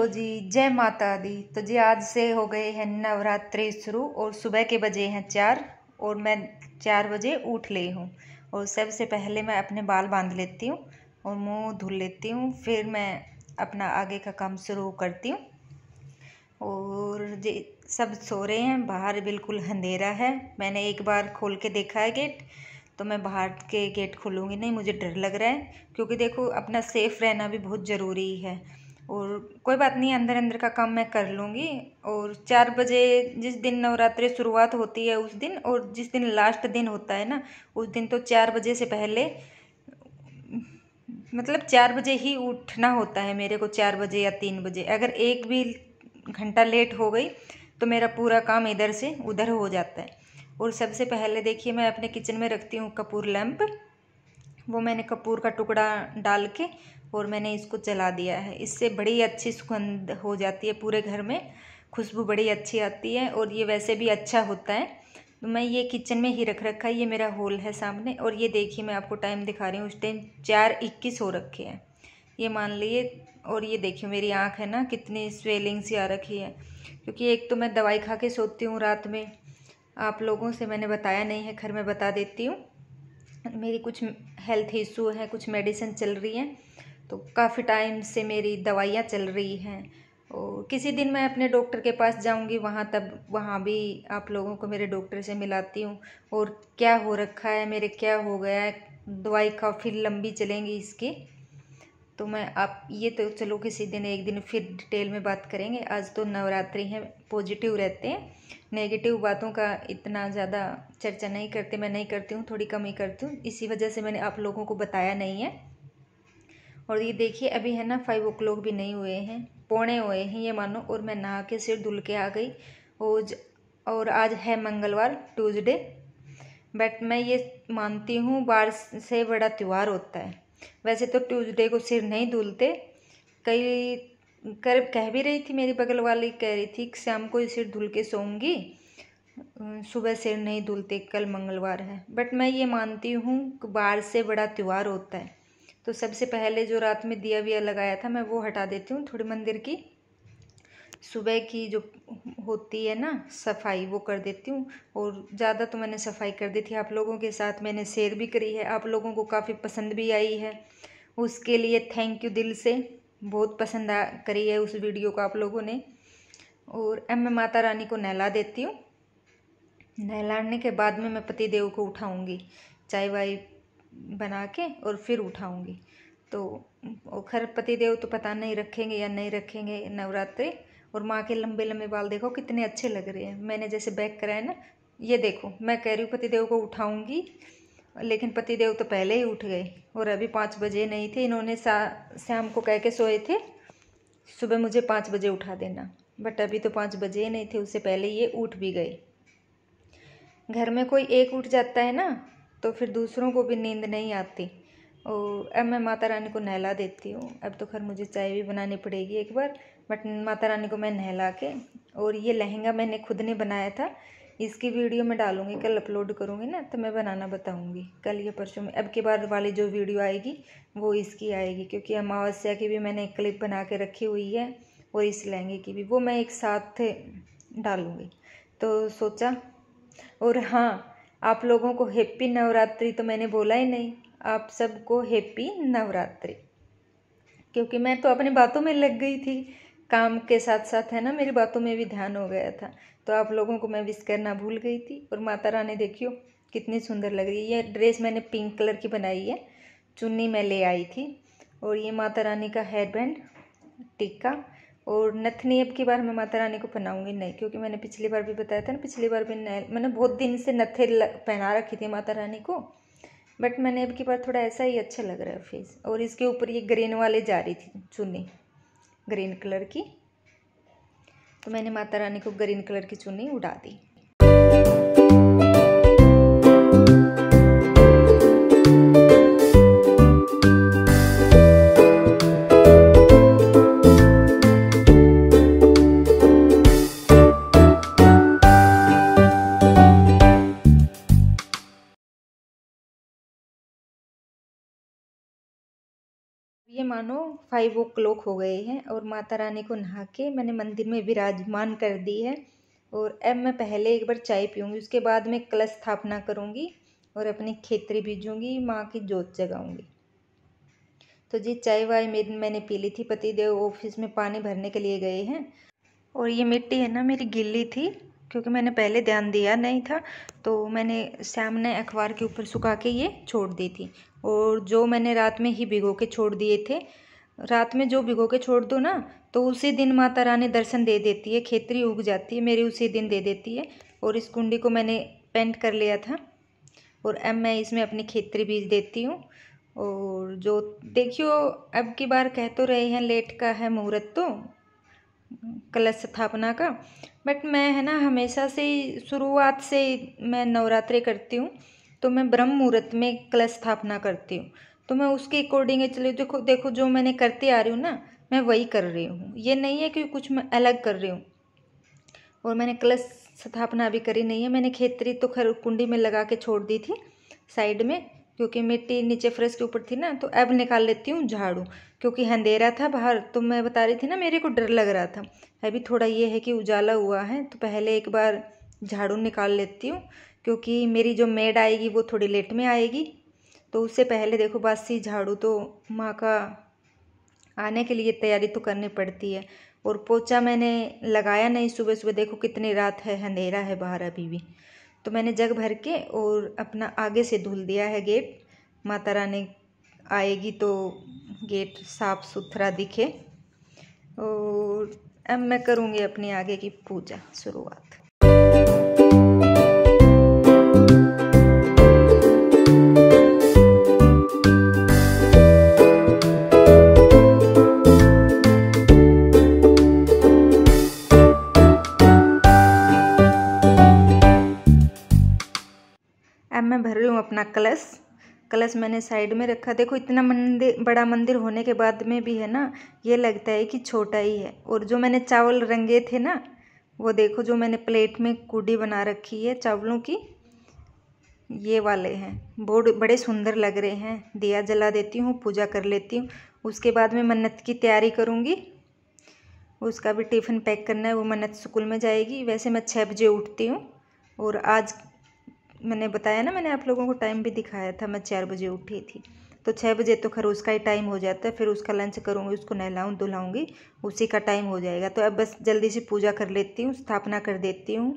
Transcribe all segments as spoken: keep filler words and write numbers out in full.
Hello जी, जय माता दी। तो जी आज से हो गए हैं नवरात्रि शुरू और सुबह के बजे हैं चार और मैं चार बजे उठ ली हूँ। और सबसे पहले मैं अपने बाल बांध लेती हूँ और मुंह धुल लेती हूँ, फिर मैं अपना आगे का काम शुरू करती हूँ। और जी सब सो रहे हैं, बाहर बिल्कुल अंधेरा है। मैंने एक बार खोल के देखा है गेट, तो मैं बाहर के गेट खोलूँगी नहीं, मुझे डर लग रहा है, क्योंकि देखो अपना सेफ़ रहना भी बहुत ज़रूरी है। और कोई बात नहीं, अंदर अंदर का काम मैं कर लूँगी। और चार बजे जिस दिन नवरात्रि शुरुआत होती है उस दिन, और जिस दिन लास्ट दिन होता है ना उस दिन तो चार बजे से पहले, मतलब चार बजे ही उठना होता है मेरे को, चार बजे या तीन बजे। अगर एक भी घंटा लेट हो गई तो मेरा पूरा काम इधर से उधर हो जाता है। और सबसे पहले देखिए मैं अपने किचन में रखती हूँ कपूर लैंप। वो मैंने कपूर का टुकड़ा डाल के और मैंने इसको जला दिया है। इससे बड़ी अच्छी सुगंध हो जाती है पूरे घर में, खुशबू बड़ी अच्छी आती है और ये वैसे भी अच्छा होता है। तो मैं ये किचन में ही रख रखा है, ये मेरा हॉल है सामने। और ये देखिए मैं आपको टाइम दिखा रही हूँ, उस टाइम चार इक्कीस हो रखे हैं, ये मान लिए। और ये देखिए मेरी आँख है ना कितनी स्वेलिंग सी आ रखी है, क्योंकि एक तो मैं दवाई खा के सोती हूँ रात में। आप लोगों से मैंने बताया नहीं है, घर में बता देती हूँ। मेरी कुछ हेल्थ इशू है, कुछ मेडिसिन चल रही हैं, तो काफ़ी टाइम से मेरी दवाइयाँ चल रही हैं। और किसी दिन मैं अपने डॉक्टर के पास जाऊंगी, वहाँ तब वहाँ भी आप लोगों को मेरे डॉक्टर से मिलाती हूँ और क्या हो रखा है मेरे, क्या हो गया है। दवाई काफ़ी लंबी चलेंगी इसकी, तो मैं आप ये तो चलो किसी दिन एक दिन फिर डिटेल में बात करेंगे। आज तो नवरात्रि है, पॉजिटिव रहते हैं, नेगेटिव बातों का इतना ज़्यादा चर्चा नहीं करते, मैं नहीं करती हूँ, थोड़ी कम ही करती हूँ, इसी वजह से मैंने आप लोगों को बताया नहीं है। और ये देखिए अभी है ना फाइव ओ क्लॉक भी नहीं हुए हैं, पौने हुए हैं ये मानो, और मैं नहा के सिर धुल के आ गई। और और आज है मंगलवार, ट्यूसडे। बट मैं ये मानती हूँ बार से बड़ा त्यौहार होता है। वैसे तो ट्यूसडे को सिर नहीं धुलते, कई कर कह भी रही थी, मेरी बगल वाली कह रही थी कि शाम को सिर धुल के सोऊंगी, सुबह सिर नहीं धुलते, कल मंगलवार है। बट मैं ये मानती हूँ कि बार से बड़ा त्यौहार होता है। तो सबसे पहले जो रात में दिया विया लगाया था मैं वो हटा देती हूँ, थोड़ी मंदिर की सुबह की जो होती है ना सफाई वो कर देती हूँ। और ज़्यादा तो मैंने सफाई कर दी थी, आप लोगों के साथ मैंने शेयर भी करी है, आप लोगों को काफ़ी पसंद भी आई है, उसके लिए थैंक यू दिल से। बहुत पसंद आ करी है उस वीडियो को आप लोगों ने। और अब मैं माता रानी को नहला देती हूँ। नहलाने के बाद में मैं पति देव को उठाऊँगी, चाय वाय बना के और फिर उठाऊँगी। तो खैर पति देव तो पता नहीं रखेंगे या नहीं रखेंगे नवरात्रि। और माँ के लंबे लंबे बाल देखो कितने अच्छे लग रहे हैं, मैंने जैसे बैक कराए ना, ये देखो। मैं कह रही हूँ पति देव को उठाऊँगी, लेकिन पति देव तो पहले ही उठ गए और अभी पाँच बजे नहीं थे। इन्होंने शाम को कह के सोए थे सुबह मुझे पाँच बजे उठा देना, बट अभी तो पाँच बजे नहीं थे, उससे पहले ये उठ भी गए। घर में कोई एक उठ जाता है ना तो फिर दूसरों को भी नींद नहीं आती। और अब मैं माता रानी को नहला देती हूँ। अब तो खैर मुझे चाय भी बनानी पड़ेगी एक बार, बट माता रानी को मैं नहला के। और ये लहंगा मैंने खुद ने बनाया था, इसकी वीडियो मैं डालूँगी, कल अपलोड करूँगी ना तो मैं बनाना बताऊँगी कल या परसों में। अब की बार वाली जो वीडियो आएगी वो इसकी आएगी, क्योंकि अमावस्या की भी मैंने एक क्लिप बना के रखी हुई है और इस लहंगे की भी, वो मैं एक साथ डालूँगी। तो सोचा। और हाँ, आप लोगों को हैप्पी नवरात्रि तो मैंने बोला ही नहीं, आप सबको हैप्पी नवरात्रि, क्योंकि मैं तो अपनी बातों में लग गई थी, काम के साथ साथ है ना मेरी बातों में भी ध्यान हो गया था, तो आप लोगों को मैं विश करना भूल गई थी। और माता रानी देखियो कितनी सुंदर लग रही है। ये ड्रेस मैंने पिंक कलर की बनाई है, चुन्नी मैं ले आई थी। और ये माता रानी का हेयर बैंड, टिक्का और नथनी अब की बार मैं माता रानी को पहनाऊंगी नहीं, क्योंकि मैंने पिछली बार भी बताया था ना, पिछली बार भी मैंने बहुत दिन से नथे पहना रखी थी माता रानी को, बट मैंने अब की बार थोड़ा ऐसा ही अच्छा लग रहा है फेस। और इसके ऊपर ये ग्रीन वाले जा रही थी चुन्नी, ग्रीन कलर की, तो मैंने माता रानी को ग्रीन कलर की चुन्नी उड़ा दी। ये मानो फाइव ओ क्लॉक हो गए हैं और माता रानी को नहा के मैंने मंदिर में विराजमान कर दी है। और अब मैं पहले एक बार चाय पीऊँगी, उसके बाद मैं कलश स्थापना करूँगी और अपनी खेतरी बीजूँगी, माँ की जोत जगाऊँगी। तो जी चाय वाय मेरी मैंने पी ली थी। पतिदेव ऑफिस में पानी भरने के लिए गए हैं। और ये मिट्टी है ना मेरी गिल्ली थी, क्योंकि मैंने पहले ध्यान दिया नहीं था, तो मैंने शाम ने अखबार के ऊपर सुखा के ये छोड़ दी थी। और जो मैंने रात में ही भिगो के छोड़ दिए थे, रात में जो भिगो के छोड़ दो ना तो उसी दिन माता रानी दर्शन दे देती है, खेतरी उग जाती है मेरी, उसी दिन दे देती है। और इस कुंडी को मैंने पेंट कर लिया था और अब मैं इसमें अपनी खेतरी बीज देती हूँ। और जो देखियो अब की बार कह तो रहे हैं लेट का है मुहूर्त तो कलश स्थापना का, बट मैं है ना हमेशा से शुरुआत से मैं नवरात्रि करती हूँ तो मैं ब्रह्म मुहूर्त में कलश स्थापना करती हूँ। तो मैं उसके अकॉर्डिंग चलिए देखो देखो जो मैंने करती आ रही हूँ ना मैं वही कर रही हूँ, ये नहीं है कि कुछ मैं अलग कर रही हूँ। और मैंने कलश स्थापना अभी करी नहीं है, मैंने खेतरी तो खैर कुंडी में लगा के छोड़ दी थी साइड में, क्योंकि मिट्टी नीचे फ्रेश के ऊपर थी ना। तो अब निकाल लेती हूँ झाड़ू, क्योंकि अंधेरा था बाहर, तो मैं बता रही थी ना मेरे को डर लग रहा था। अभी थोड़ा ये है कि उजाला हुआ है, तो पहले एक बार झाड़ू निकाल लेती हूँ, क्योंकि मेरी जो मेड आएगी वो थोड़ी लेट में आएगी, तो उससे पहले देखो बासी झाड़ू तो माँ का आने के लिए तैयारी तो करनी पड़ती है। और पोछा मैंने लगाया नहीं सुबह सुबह, देखो कितनी रात है, अंधेरा है बाहर अभी भी। तो मैंने जग भर के और अपना आगे से धुल दिया है गेट, माता रानी आएगी तो गेट साफ सुथरा दिखे। और अब मैं करूँगी अपनी आगे की पूजा शुरुआत। अब मैं भर रही हूँ अपना कलश। कलश मैंने साइड में रखा, देखो इतना मंदिर बड़ा मंदिर होने के बाद में भी है ना ये लगता है कि छोटा ही है। और जो मैंने चावल रंगे थे ना वो देखो, जो मैंने प्लेट में कुडी बना रखी है चावलों की, ये वाले हैं, बहुत बड़े सुंदर लग रहे हैं। दिया जला देती हूँ, पूजा कर लेती हूँ, उसके बाद में मन्नत की तैयारी करूँगी। उसका भी टिफ़िन पैक करना है, वो मन्नत स्कूल में जाएगी। वैसे मैं छः बजे उठती हूँ और आज मैंने बताया ना, मैंने आप लोगों को टाइम भी दिखाया था, मैं चार बजे उठी थी। तो छः बजे तो खैर उसका ही टाइम हो जाता है, फिर उसका लंच करूँगी, उसको नहलाऊँ धुलाऊँगी, उसी का टाइम हो जाएगा। तो अब बस जल्दी से पूजा कर लेती हूँ, स्थापना कर देती हूँ।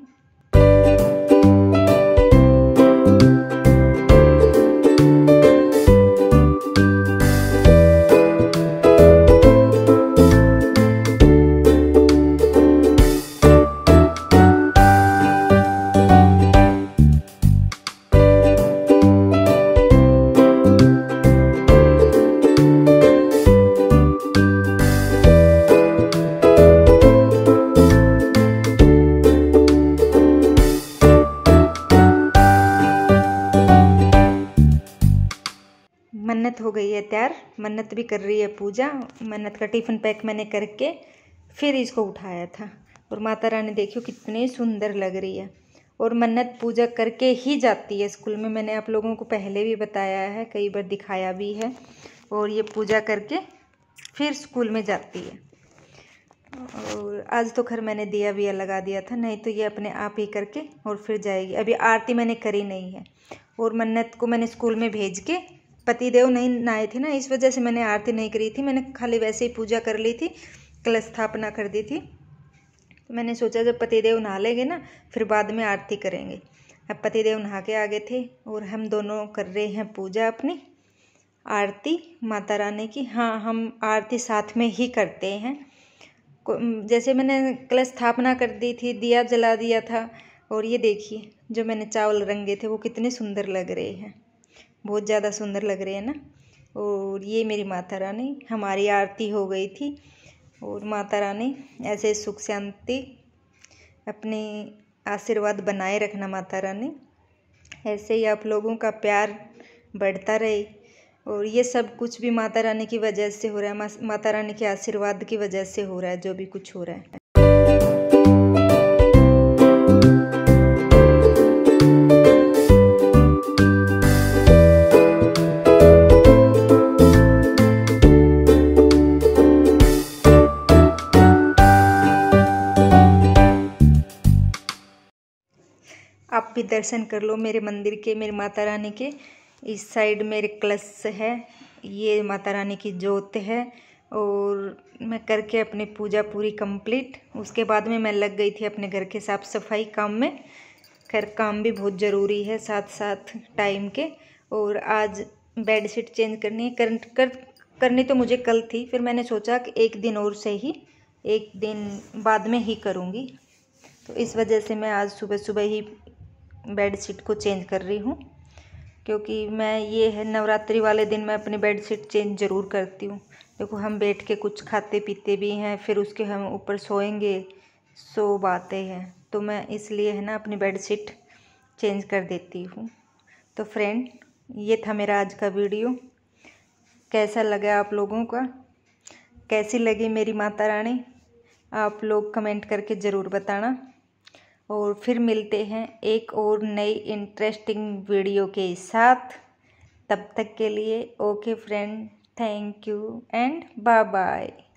मन्नत हो गई है तैयार, मन्नत भी कर रही है पूजा। मन्नत का टिफ़िन पैक मैंने करके फिर इसको उठाया था। और माता रानी देखियो कितनी सुंदर लग रही है। और मन्नत पूजा करके ही जाती है स्कूल में, मैंने आप लोगों को पहले भी बताया है, कई बार दिखाया भी है। और ये पूजा करके फिर स्कूल में जाती है। और आज तो खैर मैंने दिया विया लगा दिया था, नहीं तो ये अपने आप ही करके और फिर जाएगी। अभी आरती मैंने करी नहीं है। और मन्नत को मैंने स्कूल में भेज के, पतिदेव नहीं नहाए थे ना, इस वजह से मैंने आरती नहीं करी थी, मैंने खाली वैसे ही पूजा कर ली थी, कलश स्थापना कर दी थी। तो मैंने सोचा जब पतिदेव नहा लेंगे ना फिर बाद में आरती करेंगे। अब पतिदेव नहा के आ गए थे और हम दोनों कर रहे हैं पूजा अपनी, आरती माता रानी की। हाँ, हम आरती साथ में ही करते हैं। जैसे मैंने कलश स्थापना कर दी थी, दिया जला दिया था। और ये देखिए जो मैंने चावल रंगे थे वो कितने सुंदर लग रहे हैं, बहुत ज़्यादा सुंदर लग रहे हैं ना। और ये मेरी माता रानी, हमारी आरती हो गई थी। और माता रानी ऐसे सुख शांति अपने आशीर्वाद बनाए रखना माता रानी, ऐसे ही आप लोगों का प्यार बढ़ता रहे। और ये सब कुछ भी माता रानी की वजह से हो रहा है, माता रानी के आशीर्वाद की वजह से हो रहा है जो भी कुछ हो रहा है। भी दर्शन कर लो मेरे मंदिर के, मेरे माता रानी के। इस साइड मेरे कलश है, ये माता रानी की जोत है। और मैं करके अपनी पूजा पूरी कंप्लीट, उसके बाद में मैं लग गई थी अपने घर के साफ़ सफाई काम में। खैर काम भी बहुत ज़रूरी है साथ साथ टाइम के। और आज बेडशीट चेंज करनी है, कर, कर करनी तो मुझे कल थी, फिर मैंने सोचा कि एक दिन और से ही, एक दिन बाद में ही करूँगी। तो इस वजह से मैं आज सुबह सुबह ही बेडशीट को चेंज कर रही हूँ, क्योंकि मैं ये है नवरात्रि वाले दिन मैं अपनी बेडशीट चेंज ज़रूर करती हूँ। देखो हम बैठ के कुछ खाते पीते भी हैं, फिर उसके हम ऊपर सोएंगे, सो बातें हैं, तो मैं इसलिए है ना अपनी बेडशीट चेंज कर देती हूँ। तो फ्रेंड, ये था मेरा आज का वीडियो। कैसा लगा आप लोगों का, कैसी लगी मेरी माता रानी, आप लोग कमेंट करके ज़रूर बताना। और फिर मिलते हैं एक और नई इंटरेस्टिंग वीडियो के साथ। तब तक के लिए okay friend, thank you and bye bye.